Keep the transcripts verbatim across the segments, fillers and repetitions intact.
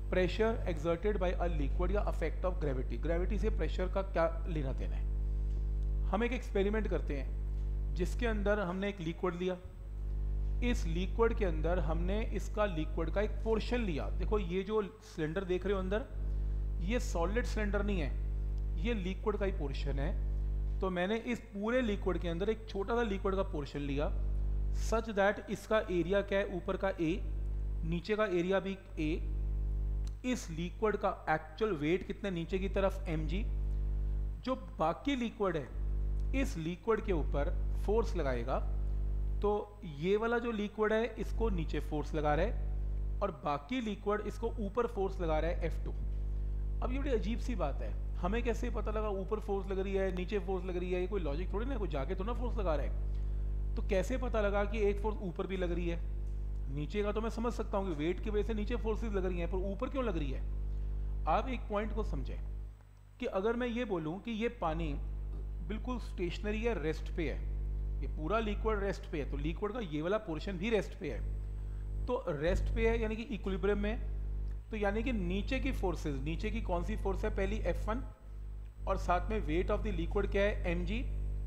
Pressure exerted by a liquid या effect of gravity. Gravity से pressure का क्या लेना देना है। हम एक एक्सपेरिमेंट करते हैं जिसके अंदर हमने एक लिक्विड लिया, इस लिक्विड के अंदर हमने इसका लिक्विड का एक पोर्शन लिया। देखो ये जो सिलेंडर देख रहे हो अंदर, ये सॉलिड सिलेंडर नहीं है, ये लिक्विड का ही पोर्शन है। तो मैंने इस पूरे लिक्विड के अंदर एक छोटा सा लिक्विड का पोर्शन लिया सच दैट इसका एरिया क्या है, ऊपर का ए, नीचे का एरिया भी ए। इस लिक्विड का एक्चुअल वेट कितना नीचे की तरफ mg। जो बाकी लिक्विड है इस लिक्विड के ऊपर फोर्स लगाएगा, तो ये वाला जो लिक्विड है इसको नीचे फोर्स लगा रहा है और बाकी लिक्विड इसको ऊपर फोर्स लगा रहा है एफ टू। अब ये बड़ी अजीब सी बात है, हमें कैसे पता लगा ऊपर फोर्स लग रही है नीचे फोर्स लग रही है? ये कोई लॉजिक थोड़ी ना, कोई जाके तो ना फोर्स लगा रहा है। तो कैसे पता लगा कि एक फोर्स ऊपर भी लग रही है? नीचे का तो मैं समझ सकता हूँ कि वेट की वजह से नीचे फोर्सेस लग रही हैं, पर ऊपर क्यों लग रही है? आप एक पॉइंट को समझें कि अगर मैं ये बोलूँ कि ये पानी बिल्कुल स्टेशनरी है, रेस्ट पे है, ये पूरा लिक्विड रेस्ट पे है, तो लिक्विड का ये वाला पोर्शन भी रेस्ट पे है। तो रेस्ट पे है यानी कि इक्विलिब्रियम में, तो यानी कि नीचे की फोर्सेस, नीचे की कौन सी फोर्स है? पहली एफ वन और साथ में वेट ऑफ द लिक्विड क्या है? mg।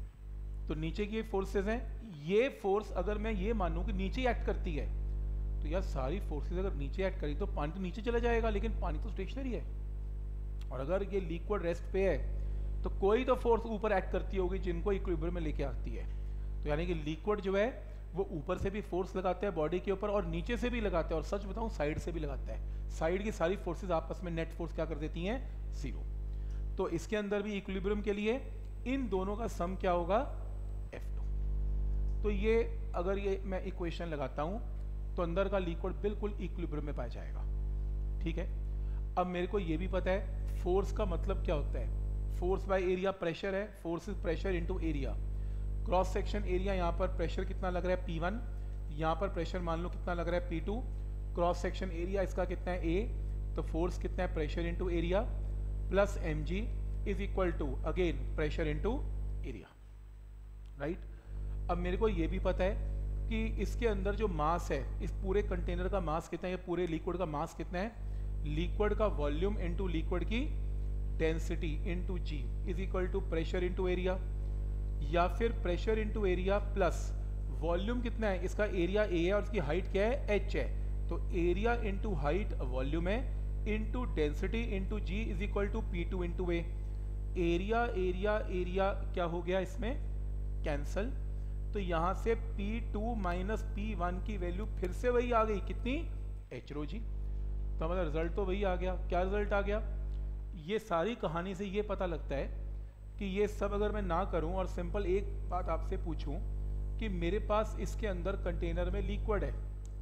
तो नीचे की फोर्सेस हैं, ये फोर्स अगर मैं ये मानूं कि नीचे एक्ट करती है, तो यार सारी फोर्सेस अगर नीचे एक्ट करी तो पानी तो नीचे चला जाएगा, लेकिन पानी तो स्टेशनरी है। और अगर ये लिक्विड रेस्ट पे है तो कोई तो फोर्स ऊपर एक्ट करती होगी जिनको इक्विलिब्रियम में लेके आती है। तो यानी कि लिक्विड जो है वो ऊपर से भी फोर्स लगाता है बॉडी के ऊपर और नीचे से भी लगाता है, और सच बताऊं साइड से भी लगाता है। साइड की सारी फोर्सेस आपस में नेट फोर्स क्या कर देती हैं? जीरो। तो इसके अंदर भी इक्विलिब्रियम के लिए इन दोनों का सम क्या होगा? F two. तो ये अगर ये मैं इक्वेशन लगाता हूं तो अंदर का लिक्विड बिल्कुल इक्विलिब्रियम में पाया जाएगा। ठीक है, अब मेरे को ये भी पता है फोर्स का मतलब क्या होता है। फोर्स बाय एरिया प्रेशर है, force is pressure into area. Cross section area, यहाँ पर प्रेशर कितना लग रहा है? P one. यहाँ पर प्रेशर मान लो कितना लग रहा है? P two. Cross section area इसका कितना है? ए। तो फोर्स कितना है? Pressure into area plus M G is equal to again pressure into area. Right, अब मेरे को ये भी पता है कि इसके अंदर जो मास है, इस पूरे कंटेनर का मास कितना है, ये पूरे लिक्विड का मास कितना है? लिक्विड का वॉल्यूम इनटू लिक्विड की density into G is equal to pressure into area, या फिर pressure into area plus volume कितना है? इसका एरिया ए है और इसकी हाइट क्या है? एच है। तो एरिया इनटू हाइट वॉल्यूम है into density into G is equal to P two into A. Area area area क्या हो गया इसमें? कैंसल। तो यहाँ से P two minus P one की वैल्यू फिर से वही आ गई, कितनी? H rho G. तो हमारा रिजल्ट तो वही आ गया। क्या रिजल्ट आ गया? ये सारी कहानी से ये पता लगता है कि ये सब अगर मैं ना करूं और सिंपल एक बात आपसे पूछूं कि मेरे पास इसके अंदर कंटेनर में लिक्विड है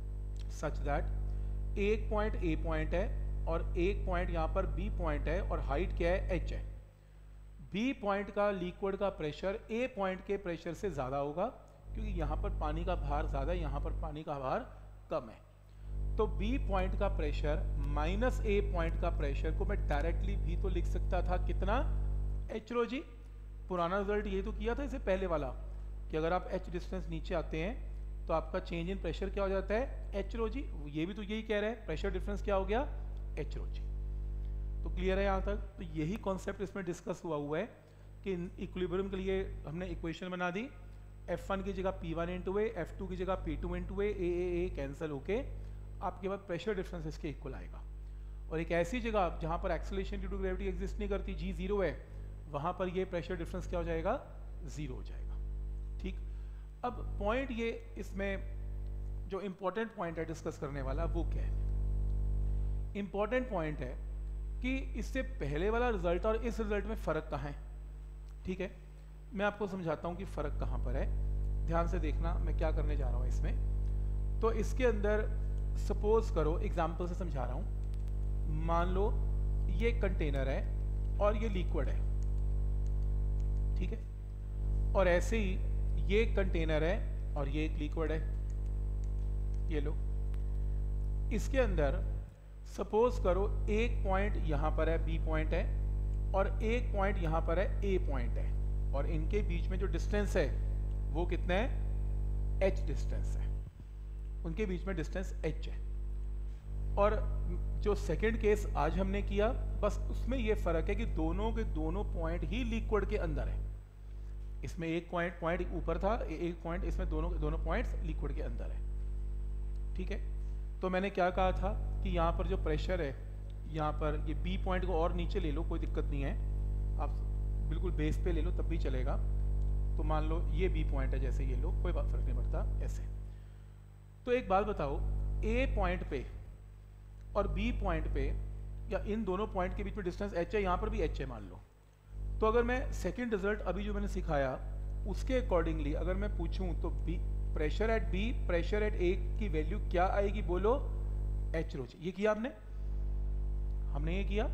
सच दैट एक पॉइंट ए पॉइंट है और एक पॉइंट यहाँ पर बी पॉइंट है और हाइट क्या है? एच है। बी पॉइंट का लिक्विड का प्रेशर ए पॉइंट के प्रेशर से ज़्यादा होगा क्योंकि यहाँ पर पानी का भार ज़्यादा है, यहाँ पर पानी का भार कम है। तो बी पॉइंट का प्रेशर माइनस ए पॉइंट का प्रेशर को मैं डायरेक्टली भी तो लिख सकता था, कितना? H rho G. पुराना रिजल्ट ये तो किया था इसे पहले वाला कि अगर आप एच डिस्टेंस नीचे आते हैं तो आपका चेंज इन प्रेशर क्या हो जाता है? H rho G. ये भी तो यही कह रहे हैं, प्रेशर डिफरेंस क्या हो गया? H rho G. तो क्लियर है यहाँ तक? तो यही कॉन्सेप्ट इसमें डिस्कस हुआ हुआ है कि इक्विलिब्रियम के लिए हमने इक्वेशन बना दी, एफ वन की जगह P one into A, F two की जगह P two into A, A A A cancel होके आपके पास प्रेशर डिफरेंस इसके इक्वल आएगा। और एक ऐसी जगह जहाँ पर acceleration due to gravity exist नहीं करती, जी जीरो है, वहाँ पर ये प्रेशर डिफरेंस क्या हो जाएगा? जीरो हो जाएगा। ठीक, अब पॉइंट ये इसमें जो इम्पोर्टेंट पॉइंट है डिस्कस करने वाला वो क्या है? इम्पोर्टेंट पॉइंट है कि इससे पहले वाला रिजल्ट और इस रिजल्ट में फ़र्क कहाँ है। ठीक है, मैं आपको समझाता हूँ कि फ़र्क कहाँ पर है। ध्यान से देखना मैं क्या करने जा रहा हूँ इसमें। तो इसके अंदर सपोज करो, एग्जाम्पल से समझा रहा हूँ, मान लो ये कंटेनर है और ये लिक्विड है। ठीक है, और ऐसे ही ये कंटेनर है और ये एक लिक्विड है, ये लो। इसके अंदर सपोज करो एक पॉइंट यहाँ पर है, बी पॉइंट है, और एक पॉइंट यहाँ पर है, ए पॉइंट है, और इनके बीच में जो डिस्टेंस है वो कितना है? एच डिस्टेंस है। उनके बीच में डिस्टेंस एच है। और जो सेकंड केस आज हमने किया, बस उसमें ये फर्क है कि दोनों के दोनों पॉइंट ही लिक्विड के अंदर है। इसमें एक पॉइंट पॉइंट ऊपर था, एक पॉइंट इसमें दोनों दोनों पॉइंट्स लिक्विड के अंदर है। ठीक है, तो मैंने क्या कहा था कि यहाँ पर जो प्रेशर है, यहाँ पर ये बी पॉइंट को और नीचे ले लो, कोई दिक्कत नहीं है, आप बिल्कुल बेस पे ले लो तब भी चलेगा। तो मान लो ये बी पॉइंट है, जैसे ये लो, कोई फर्क नहीं पड़ता ऐसे। तो एक बात बताओ, ए पॉइंट पे और बी पॉइंट पे या इन दोनों पॉइंट के बीच में डिस्टेंस एच है, यहाँ पर भी एच है मान लो। तो अगर मैं सेकंड रिजल्ट अभी जो मैंने सिखाया उसके अकॉर्डिंगली अगर मैं पूछूं तो B pressure at B pressure at A की वैल्यू क्या आएगी, बोलो एच रो जी। ये किया आपने, हमने ये किया।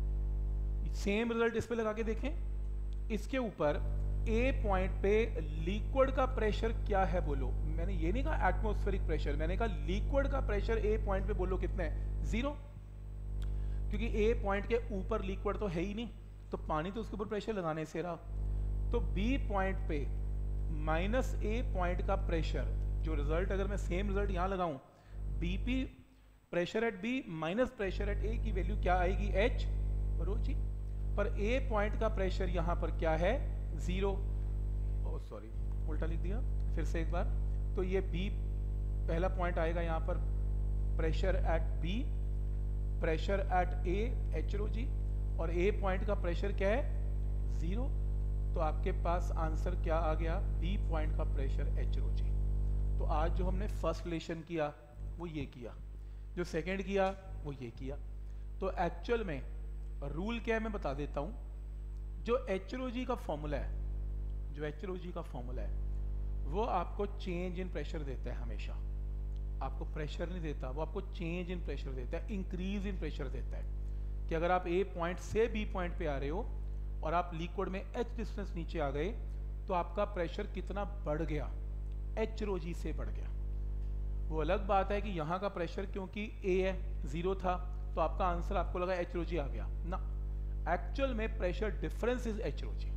सेम रिजल्ट इस पे लगा के देखें। इसके ऊपर ए पॉइंट पे लिक्विड का प्रेशर क्या है, बोलो। मैंने ये नहीं कहा एटमॉस्फेरिक प्रेशर, मैंने कहा लिक्विड का प्रेशर ए पॉइंट पे, बोलो कितना है, जीरो। क्योंकि ए पॉइंट के ऊपर लिक्विड तो है ही नहीं, तो पानी तो उसके ऊपर प्रेशर लगाने से रहा। तो बी पॉइंट पे माइनस ए पॉइंट का प्रेशर, जो रिजल्ट अगर मैं सेम रिजल्ट यहां लगाऊं, BP pressure at B minus pressure at A की वैल्यू क्या आएगी, एच रो जी। पर ए पॉइंट का प्रेशर यहां पर क्या है, जीरो। ओ सॉरी, उल्टा लिख दिया, फिर से एक बार। तो ये बी पहला पॉइंट आएगा यहां पर, pressure at B pressure at A H rho G, और ए पॉइंट का प्रेशर क्या है, जीरो। तो आपके पास आंसर क्या आ गया, बी पॉइंट का प्रेशर एच रो जी। तो आज जो हमने फर्स्ट रिलेशन किया वो ये किया, जो सेकंड किया वो ये किया। तो एक्चुअल में रूल क्या है मैं बता देता हूं। जो एच रो जी का फॉर्मूला है, जो एच रो जी का फॉर्मूला है वो आपको चेंज इन प्रेशर देता है हमेशा, आपको प्रेशर नहीं देता, वो आपको चेंज इन प्रेशर देता है, इंक्रीज इन प्रेशर देता है। कि अगर आप ए पॉइंट से बी पॉइंट पे आ रहे हो और आप लिक्विड में एच डिस्टेंस नीचे आ गए, तो आपका प्रेशर कितना बढ़ गया, एच रो जी से बढ़ गया। वो अलग बात है कि यहाँ का प्रेशर क्योंकि ए है, जीरो था, तो आपका आंसर आपको लगा एच रो जी आ गया ना। एक्चुअल में pressure difference is H rho G.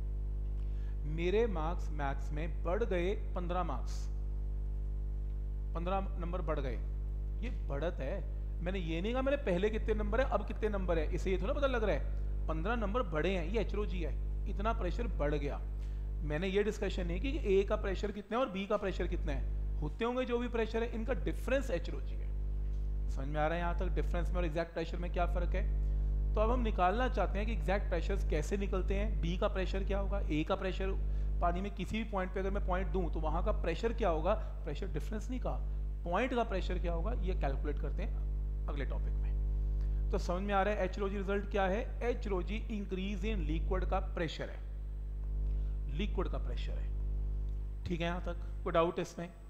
मेरे मार्क्स मैथ्स में बढ़ गए पंद्रह मार्क्स, पंद्रह नंबर बढ़ गए, ये बढ़त है। मैंने ये नहीं कहा मैंने पहले कितने नंबर है अब कितने नंबर है, इसे ये थोड़ा पता लग रहा है, पंद्रह नंबर बढ़े हैं, ये एच रो जी है, इतना प्रेशर बढ़ गया। मैंने ये डिस्कशन नहीं की कि ए का प्रेशर कितना है और बी का प्रेशर कितना है, होते होंगे जो भी प्रेशर है, इनका डिफरेंस एच रो जी है। समझ में आ रहा है यहाँ तक डिफरेंस में और एग्जैक्ट प्रेशर में क्या फर्क है। तो अब हम निकालना चाहते हैं कि एग्जैक्ट प्रेशर कैसे निकलते हैं। बी का प्रेशर क्या होगा, ए का प्रेशर, पानी में किसी भी पॉइंट पे अगर मैं पॉइंट दूं तो वहां का प्रेशर क्या होगा, प्रेशर डिफरेंस नहीं का, पॉइंट का प्रेशर क्या होगा, ये कैलकुलेट करते हैं अगले टॉपिक में। तो समझ में आ रहा है एच रो जी रिजल्ट क्या है, H rho G increase in liquid का प्रेशर है, लिक्विड का प्रेशर है। ठीक है, यहां तक कोई डाउट इसमें?